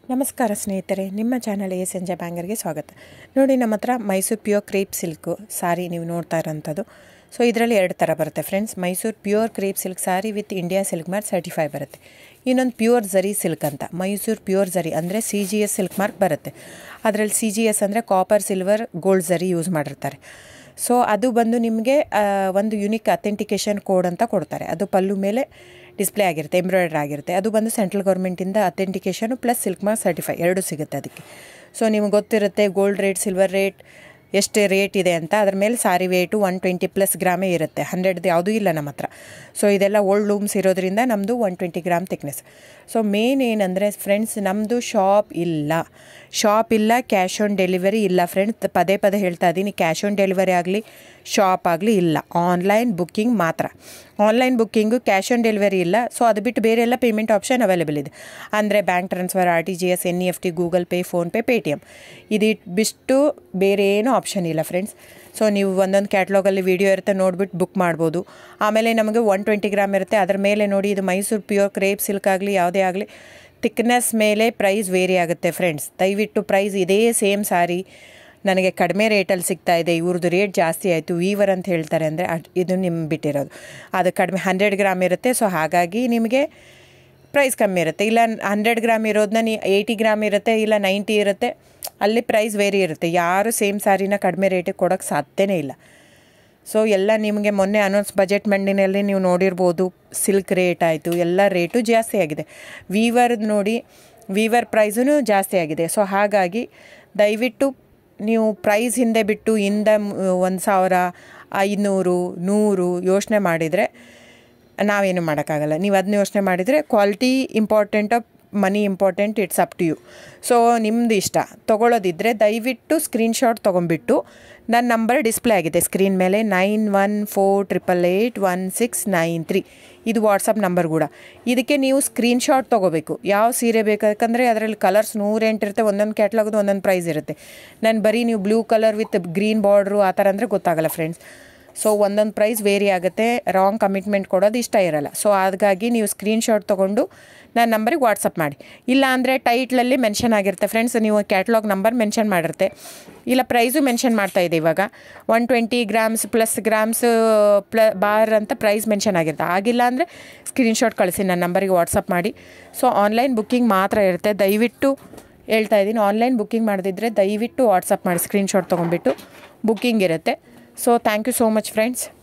ನಮಸ್ಕಾರ ಸ್ನೇಹಿತರೆ, ನಿಮ್ಮ ಚಾನಲ್ ASNJ ಬ್ಯಾಂಗರ್ಗೆ ಸ್ವಾಗತ. ನೋಡಿ, ನಮ್ಮ ಹತ್ರ Mysuru pure crepe silk sari ನೀವು ನೋಡ್ತಾ ಇರೋಂಥದ್ದು. ಸೊ ಇದರಲ್ಲಿ ಎರಡು ಥರ ಬರುತ್ತೆ friends. Mysuru pure crepe silk sari with India silk mark certify ಬರುತ್ತೆ. ಇನ್ನೊಂದು ಪ್ಯೂರ್ ಝರಿ ಸಿಲ್ಕ್ ಅಂತ, ಮೈಸೂರು ಪ್ಯೂರ್ ಝರಿ ಅಂದರೆ CGS ಸಿಲ್ಕ್ ಮಾರ್ಕ್ ಬರುತ್ತೆ. ಅದರಲ್ಲಿ CGS ಅಂದರೆ copper, silver, gold zari use ಮಾಡಿರ್ತಾರೆ. ಸೊ ಅದು ಬಂದು ನಿಮಗೆ ಒಂದು ಯುನಿಕ್ ಅಥೆಂಟಿಕೇಷನ್ ಕೋಡ್ ಅಂತ ಕೊಡ್ತಾರೆ. ಅದು ಪಲ್ಲು ಮೇಲೆ ಡಿಸ್ಪ್ಲೇ ಆಗಿರುತ್ತೆ, ಎಂಬ್ರಾಯ್ಡ್ರಿ ಆಗಿರುತ್ತೆ. ಅದು ಬಂದು ಸೆಂಟ್ರಲ್ ಗೌರ್ಮೆಂಟಿಂದ ಅಥೆಂಟಿಕೇಷನು ಪ್ಲಸ್ ಸಿಲ್ಕ್ಮಾರ್ಕ್ ಸರ್ಟಿಫೈ ಎರಡೂ ಸಿಗುತ್ತೆ ಅದಕ್ಕೆ. ಸೊ ನಿಮಗೆ ಗೊತ್ತಿರುತ್ತೆ ಗೋಲ್ಡ್ ರೇಟ್, ಸಿಲ್ವರ್ ರೇಟ್ ಎಷ್ಟು ರೇಟ್ ಇದೆ ಅಂತ. ಅದ್ರ ಮೇಲೆ ಸಾರಿ ವೇಟು 120+ ಗ್ರಾಮೇ ಇರುತ್ತೆ, 100 ಯಾವುದೂ ಇಲ್ಲ ನಮ್ಮ ಹತ್ರ. ಸೊ ಇದೆಲ್ಲ ಓಲ್ಡ್ ಲೂಮ್ಸ್ ಇರೋದ್ರಿಂದ ನಮ್ಮದು 120 ಗ್ರಾಮ್ ಥಿಕ್ನೆಸ್. ಸೊ ಮೇನ್ ಏನಂದರೆ ಫ್ರೆಂಡ್ಸ್, ನಮ್ಮದು ಶಾಪ್ ಇಲ್ಲ, ಕ್ಯಾಶ್ ಆನ್ ಡೆಲಿವರಿ ಇಲ್ಲ ಫ್ರೆಂಡ್ಸ್. ಪದೇ ಹೇಳ್ತಾ ಇದ್ದೀನಿ, ಕ್ಯಾಶ್ ಆನ್ ಡೆಲಿವರಿ ಆಗಲಿ ಶಾಪ್ ಆಗಲಿ ಇಲ್ಲ, ಆನ್ಲೈನ್ ಬುಕ್ಕಿಂಗ್ ಮಾತ್ರ. Online booking, cash on delivery ಇಲ್ಲ. ಸೊ ಅದು ಬಿಟ್ಟು ಬೇರೆ ಎಲ್ಲ ಪೇಮೆಂಟ್ ಆಪ್ಷನ್ ಅವೈಲೇಬಲ್ ಇದೆ. ಅಂದರೆ bank transfer, RTGS, NEFT, Google Pay, PhonePe, Paytm. ಇದು ಬಿಟ್ಟು ಬೇರೆ ಏನೂ ಆಪ್ಷನ್ ಇಲ್ಲ ಫ್ರೆಂಡ್ಸ್. ಸೊ ನೀವು ಒಂದೊಂದು ಕ್ಯಾಟ್ಲಾಗಲ್ಲಿ ವೀಡಿಯೋ ಇರುತ್ತೆ, ನೋಡಿಬಿಟ್ಟು ಬುಕ್ ಮಾಡ್ಬೋದು. ಆಮೇಲೆ ನಮಗೆ 120 ಗ್ರಾಮ್ ಇರುತ್ತೆ. ಅದರ ಮೇಲೆ ನೋಡಿ, ಇದು ಮೈಸೂರು ಪ್ಯೂರ್ ಕ್ರೇಪ್ ಸಿಲ್ಕ್ ಆಗಲಿ ಯಾವುದೇ ಆಗಲಿ ಥಿಕ್ನೆಸ್ ಮೇಲೆ ಪ್ರೈಸ್ ವೇರಿ ಆಗುತ್ತೆ ಫ್ರೆಂಡ್ಸ್. ದಯವಿಟ್ಟು ಪ್ರೈಸ್ ಇದೇ ಸೇಮ್ ಸಾರಿ ನನಗೆ ಕಡಿಮೆ ರೇಟಲ್ಲಿ ಸಿಗ್ತಾ ಇದೆ, ಇವ್ರದ್ದು ರೇಟ್ ಜಾಸ್ತಿ ಆಯಿತು ವೀವರ್ ಅಂತ ಹೇಳ್ತಾರೆ ಅಂದರೆ ಇದು ನಿಮ್ಗೆ ಬಿಟ್ಟಿರೋದು. ಅದು ಕಡಿಮೆ 100 ಗ್ರಾಮ್ ಇರುತ್ತೆ. ಸೊ ಹಾಗಾಗಿ ನಿಮಗೆ ಪ್ರೈಸ್ ಕಮ್ಮಿ ಇರುತ್ತೆ. ಇಲ್ಲ 100 ಗ್ರಾಮ್ ಇರೋದನ್ನ 80 ಗ್ರಾಮ್ ಇರುತ್ತೆ, ಇಲ್ಲ 90 ಇರುತ್ತೆ. ಅಲ್ಲಿ ಪ್ರೈಸ್ ವೇರಿ ಇರುತ್ತೆ. ಯಾರು ಸೇಮ್ ಸಾರಿನ ಕಡಿಮೆ ರೇಟಿಗೆ ಕೊಡೋಕ್ಕೆ ಸಾಧ್ಯನೇ ಇಲ್ಲ. ಸೊ ಎಲ್ಲ ನಿಮಗೆ ಮೊನ್ನೆ ಅನೌನ್ಸ್ ಬಜೆಟ್ ಮಂಡಿನಲ್ಲಿ ನೀವು ನೋಡಿರ್ಬೋದು, ಸಿಲ್ಕ್ ರೇಟ್ ಆಯಿತು, ಎಲ್ಲ ರೇಟು ಜಾಸ್ತಿ ಆಗಿದೆ. ವೀವರ್ದು ನೋಡಿ, ವೀವರ್ ಪ್ರೈಸೂ ಜಾಸ್ತಿ ಆಗಿದೆ. ಸೊ ಹಾಗಾಗಿ ದಯವಿಟ್ಟು ನೀವು ಪ್ರೈಸ್ ಹಿಂದೆ ಬಿಟ್ಟು 1,000, 500, 100 ಯೋಚನೆ ಮಾಡಿದರೆ ನಾವೇನು ಮಾಡೋಕ್ಕಾಗಲ್ಲ. ನೀವು ಅದನ್ನ ಯೋಚನೆ ಮಾಡಿದರೆ ಕ್ವಾಲಿಟಿ ಇಂಪಾರ್ಟೆಂಟೋ money important, it's up to you. So ನಿಮ್ಮದು ಇಷ್ಟ. ತೊಗೊಳ್ಳೋದಿದ್ದರೆ ದಯವಿಟ್ಟು ಸ್ಕ್ರೀನ್ಶಾಟ್ ತೊಗೊಂಬಿಟ್ಟು, ನನ್ನ ನಂಬರ್ ಡಿಸ್ಪ್ಲೇ ಆಗಿದೆ ಸ್ಕ್ರೀನ್ ಮೇಲೆ, 9148881693. ಇದು ವಾಟ್ಸಪ್ ನಂಬರ್ ಕೂಡ. ಇದಕ್ಕೆ ನೀವು ಸ್ಕ್ರೀನ್ಶಾಟ್ ತೊಗೋಬೇಕು. ಯಾವ ಸೀರೆ ಬೇಕಂದರೆ ಅದರಲ್ಲಿ ಕಲರ್ಸ್ 108 ಇರುತ್ತೆ. ಒಂದೊಂದು ಕ್ಯಾಟ್ಲಾಗದು ಒಂದೊಂದು ಪ್ರೈಸ್ ಇರುತ್ತೆ. ನಾನು ಬರೀ ನೀವು blue colour with green border ಆ ಥರ ಅಂದರೆ ಗೊತ್ತಾಗಲ್ಲ ಫ್ರೆಂಡ್ಸ್. ಸೊ ಒಂದೊಂದು ಪ್ರೈಸ್ ವೇರಿ ಆಗುತ್ತೆ. ರಾಂಗ್ ಕಮಿಟ್ಮೆಂಟ್ ಕೊಡೋದು ಇಷ್ಟ ಇರಲ್ಲ. ಸೊ ಹಾಗಾಗಿ ನೀವು ಸ್ಕ್ರೀನ್ಶಾಟ್ ತೊಗೊಂಡು ನನ್ನ ನಂಬರಿಗೆ ವಾಟ್ಸಪ್ ಮಾಡಿ. ಇಲ್ಲ ಅಂದರೆ ಟೈಟ್ಲಲ್ಲಿ ಮೆನ್ಷನ್ ಆಗಿರುತ್ತೆ ಫ್ರೆಂಡ್ಸ್, ನೀವು ಕ್ಯಾಟ್ಲಾಗ್ ನಂಬರ್ ಮೆನ್ಷನ್ ಮಾಡಿರುತ್ತೆ. ಇಲ್ಲ ಪ್ರೈಸು ಮೆನ್ಷನ್ ಮಾಡ್ತಾಯಿದೆ ಇವಾಗ, 120 ಗ್ರಾಮ್ಸ್ ಪ್ಲಸ್ ಗ್ರಾಮ್ಸ್ ಬಾರ್ ಅಂತ ಪ್ರೈಸ್ ಮೆನ್ಷನ್ ಆಗಿರುತ್ತೆ. ಆಗಿಲ್ಲ ಅಂದರೆ ಸ್ಕ್ರೀನ್ಶಾಟ್ ಕಳಿಸಿ ನನ್ನ ನಂಬರಿಗೆ ವಾಟ್ಸಪ್ ಮಾಡಿ. ಸೊ ಆನ್ಲೈನ್ ಬುಕ್ಕಿಂಗ್ ಮಾತ್ರ ಇರುತ್ತೆ. ದಯವಿಟ್ಟು ಹೇಳ್ತಾ ಇದ್ದೀನಿ, ಆನ್ಲೈನ್ ಬುಕ್ಕಿಂಗ್ ಮಾಡದಿದ್ದರೆ ದಯವಿಟ್ಟು ವಾಟ್ಸಪ್ ಮಾಡಿ, ಸ್ಕ್ರೀನ್ಶಾಟ್ ತೊಗೊಂಡ್ಬಿಟ್ಟು ಬುಕ್ಕಿಂಗ್ ಇರುತ್ತೆ. So thank you so much friends.